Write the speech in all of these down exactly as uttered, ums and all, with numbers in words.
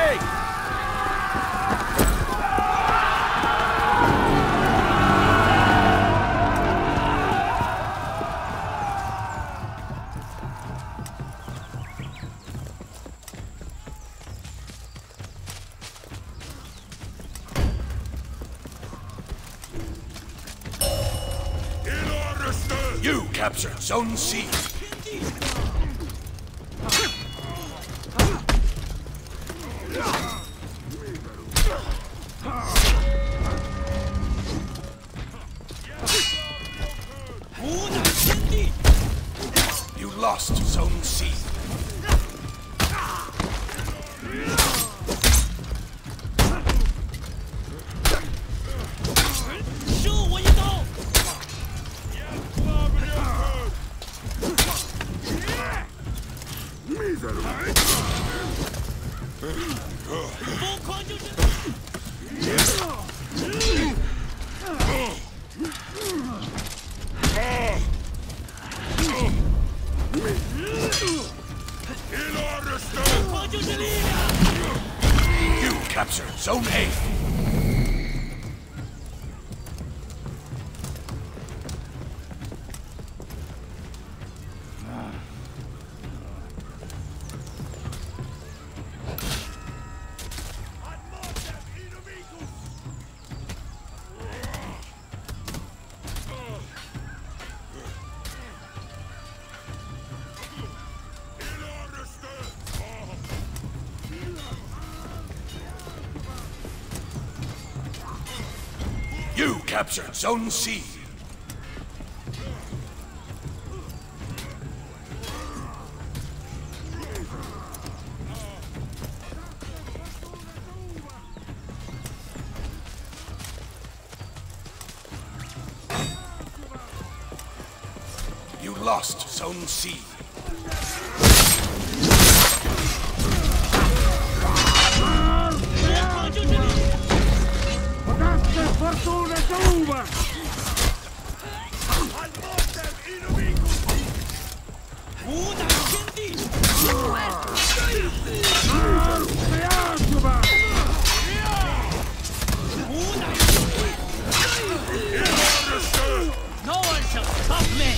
take! You captured Zone C. You lost Zone C. You captured Zone A. You captured Zone C. You lost Zone C. Fortuna Cuba! No one shall stop me!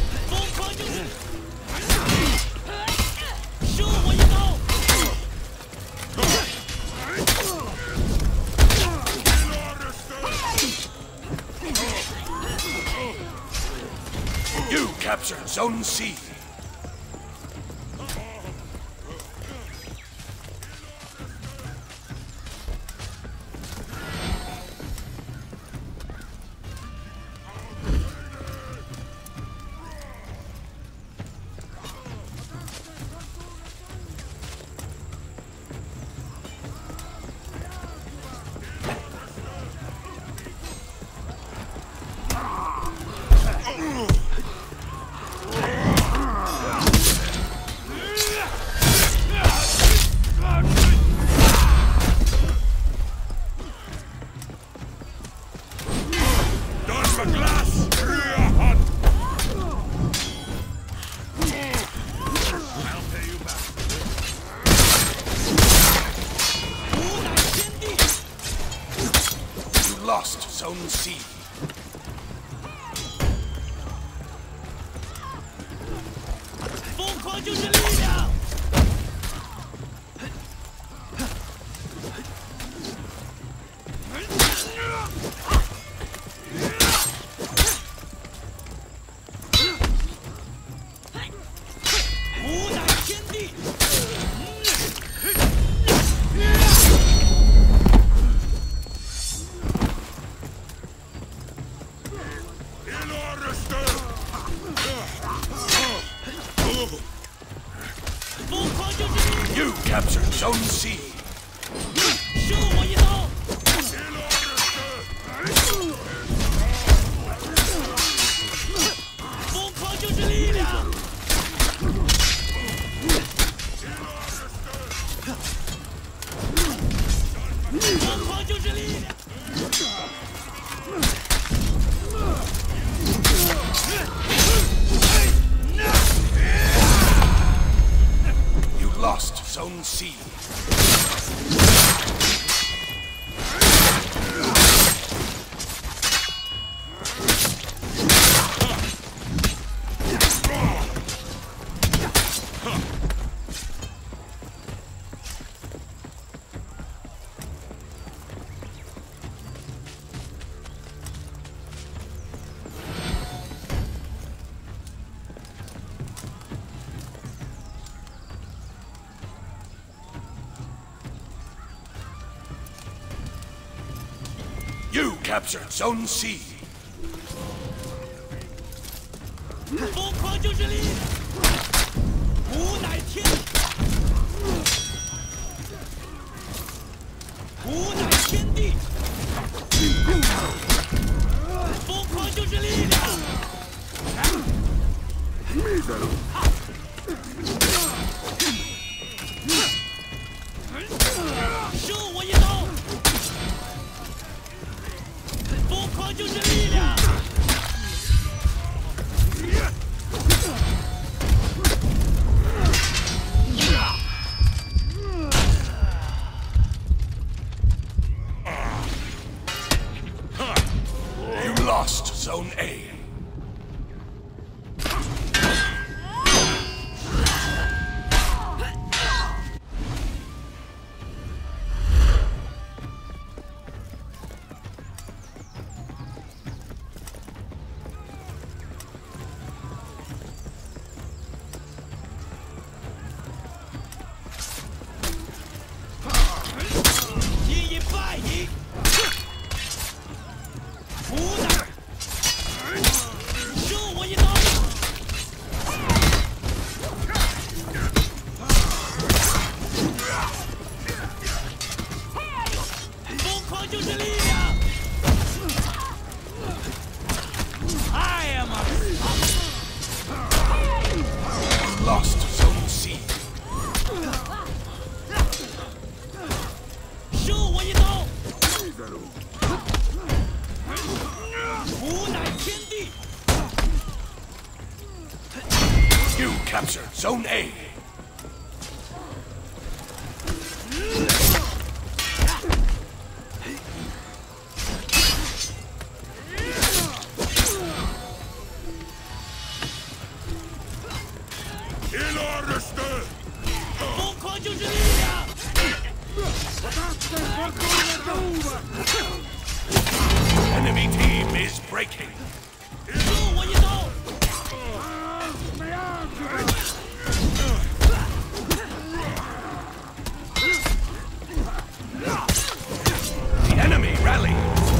You captured Zone C. Lost Zone C. You captured Zone C. You lost Zone C. You captured Zone C. 疯狂就是力量，无乃天，无乃天地，疯狂就是力量。受我一刀，疯狂就是力量。 Lost Zone A. Lost Zone C. 受我一刀，无乃天地。 You captured Zone A. In 疯狂就是力量。 Enemy team is breaking. 受我一刀。 The enemy rally.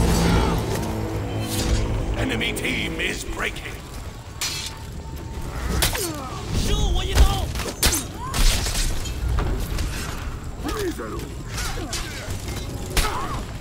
Enemy team is breaking. 受我一刀。 Mísero!